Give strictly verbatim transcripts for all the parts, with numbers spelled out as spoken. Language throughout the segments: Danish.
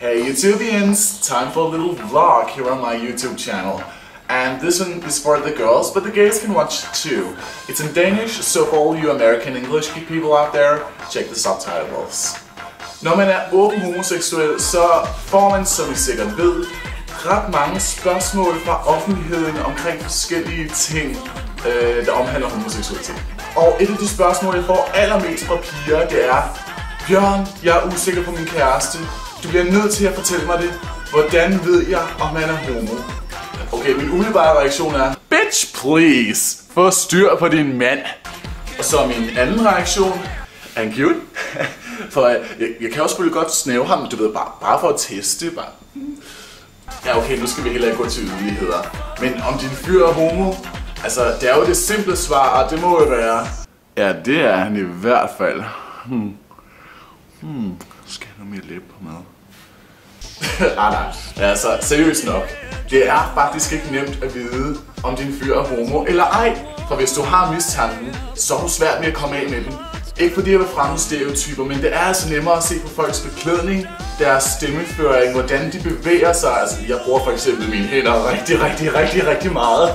Hey YouTubians, time for a little vlog here on my YouTube channel. And this one is for the girls, but the guys can watch too. It's in Danish, so for all you American English people out there, check the subtitles. Når man er åben homoseksuel, så får man, som I sikkert ved, ret mange spørgsmål fra offentligheden omkring forskellige ting, øh, der omhandler homoseksualitet. Og et af de spørgsmål, jeg får allermest fra piger, det er: Bjørn, jeg er usikker på min kæreste. Du bliver nødt til at fortælle mig det. Hvordan ved jeg, om man er homo? Okay, min umiddelbare reaktion er: Bitch, please! Få styr på din mand. Og så min anden reaktion: er han cute? For jeg, jeg kan også selvfølgelig godt snæve ham, du ved, bare, bare for at teste. Bare. Ja, okay, nu skal vi heller ikke gå til yderligheder. Men om din fyr er homo? Altså, det er jo det simple svar, og det må jo være: ja, det er han i hvert fald. Hmm. Hmm. Skal jeg have mere læbe på mad? ah, nej, altså seriøst nok. Det er faktisk ikke nemt at vide, om din fyr er homo eller ej. For hvis du har mistanken, så er du svært med at komme af med den. Ikke fordi jeg vil fremme stereotyper, men det er altså nemmere at se på folks beklædning, deres stemmeføring, hvordan de bevæger sig. Altså, jeg bruger for eksempel mine hænder rigtig, rigtig, rigtig, rigtig meget.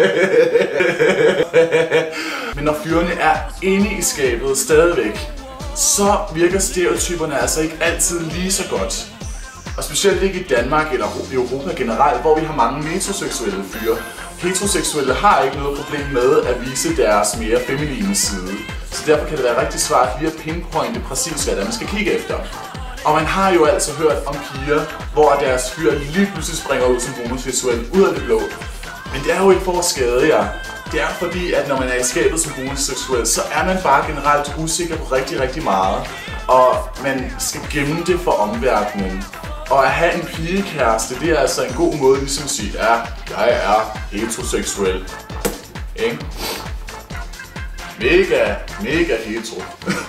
Men når fyrene er inde i skabet stadigvæk, så virker stereotyperne altså ikke altid lige så godt. Og specielt ikke i Danmark eller i Europa generelt, hvor vi har mange metroseksuelle fyre. Heteroseksuelle har ikke noget problem med at vise deres mere feminine side. Så derfor kan det være rigtig svært lige at pinpointe præcis, hvad der man skal kigge efter. Og man har jo altså hørt om piger, hvor deres fyr lige pludselig springer ud som homoseksuel ud af det blå. Men det er jo ikke for at skade jer. Det er fordi, at når man er i skabet som homoseksuel, så er man bare generelt usikker på rigtig, rigtig meget. Og man skal gemme det for omverdenen. Og at have en pigekæreste, det er altså en god måde ligesom at sige: ja, jeg er heteroseksuel. Ikke? Mega, mega hetero.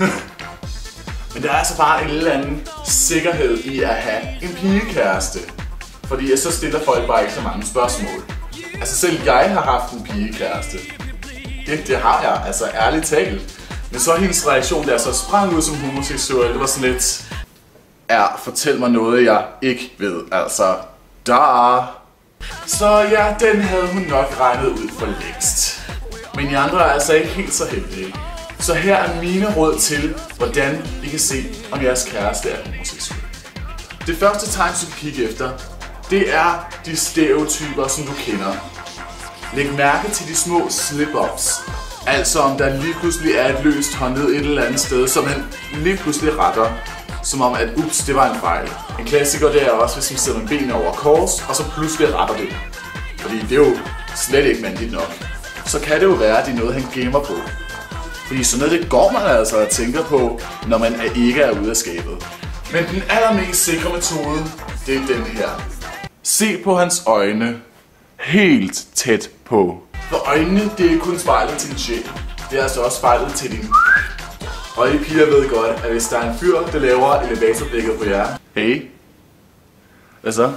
Men der er altså bare en eller anden sikkerhed i at have en pigekæreste. Fordi så stiller folk bare ikke så mange spørgsmål. Altså selv jeg har haft en pigekæreste. Det, det har jeg, altså ærligt talt. Men så hendes reaktion, der så sprang ud som homoseksuel, det var sådan lidt: ja, fortæl mig noget, jeg ikke ved, altså, da. Så ja, den havde hun nok regnet ud for længst. Men I andre er altså ikke helt så heldige. Så her er mine råd til, hvordan I kan se, om jeres kæreste er homoseksuel. Det første tegn, du kan kigge efter, det er de stereotyper, som du kender. Læg mærke til de små slip-ups. Altså om der lige pludselig er et løst håndled et eller andet sted, som han lige pludselig retter. Som om at ups, det var en fejl. En klassiker det er også, hvis man sætter benene over kors, og så pludselig retter det. Fordi det er jo slet ikke mandligt nok. Så kan det jo være, at det er noget, han gemmer på. Fordi sådan noget, det går man altså at tænke på, når man ikke er ude af skabet. Men den allermest sikre metode, det er den her. Se på hans øjne. Helt tæt på. For øjnene, det er kun spejlet til din sjæl. Det er altså også spejlet til din... Og I piger ved godt, at hvis der er en fyr, der laver elevatorblikket på jer. Hey. Hvad så?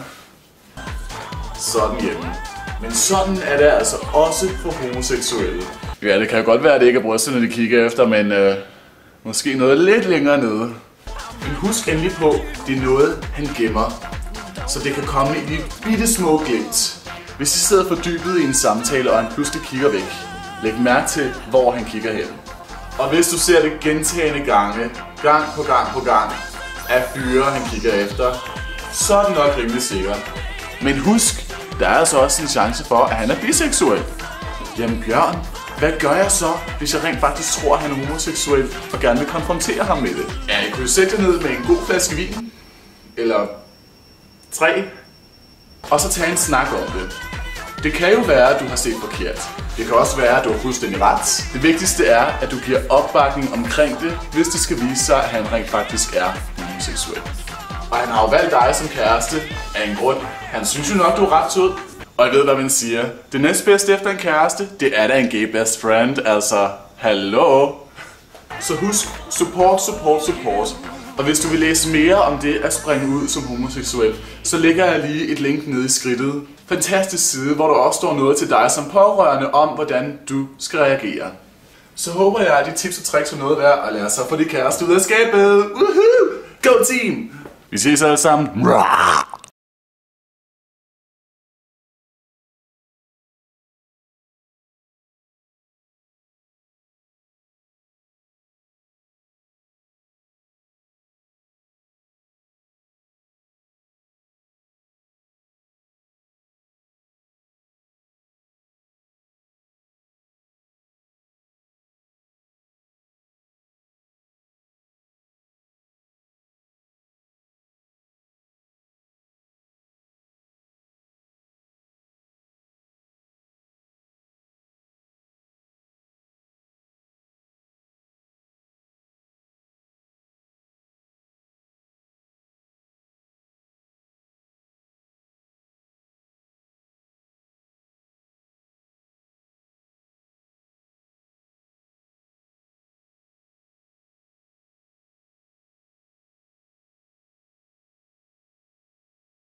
Sådan hjemme. Men sådan er det altså også for homoseksuelle. Ja, det kan jo godt være, at det ikke er brystet, når de kigger efter, men øh, måske noget lidt længere nede. Men husk endelig på, det er noget, han gemmer. Så det kan komme i de bitte små glimt. Hvis I sidder fordybet i en samtale, og han pludselig kigger væk, læg mærke til, hvor han kigger hen. Og hvis du ser det gentagende gange, gang på gang på gang, af fyre han kigger efter, så er det nok rimelig sikkert. Men husk, der er altså også en chance for, at han er biseksuel. Jamen Bjørn, hvad gør jeg så, hvis jeg rent faktisk tror, at han er homoseksuel, og gerne vil konfrontere ham med det? Ja, jeg kunne sætte dig ned med en god flaske vin, eller tre, og så tage en snak om det. Det kan jo være, at du har set forkert. Det kan også være, at du har fuldstændig ret. Det vigtigste er, at du giver opbakning omkring det, hvis det skal vise sig, at han rent faktisk er homoseksuel. Og han har jo valgt dig som kæreste af en grund. Han synes jo nok, du er ret sød. Og jeg ved, hvad man siger. Det næstbedste efter en kæreste, det er da en gay best friend. Altså, hallo? Så husk, support, support, support. Og hvis du vil læse mere om det at springe ud som homoseksuel, så lægger jeg lige et link nede i skridtet. Fantastisk side, hvor der også står noget til dig som pårørende om, hvordan du skal reagere. Så håber jeg, at de tips og tricks er noget værd at lære sig for de kæreste ud af skabet. Woohoo! Go team! Vi ses alle sammen.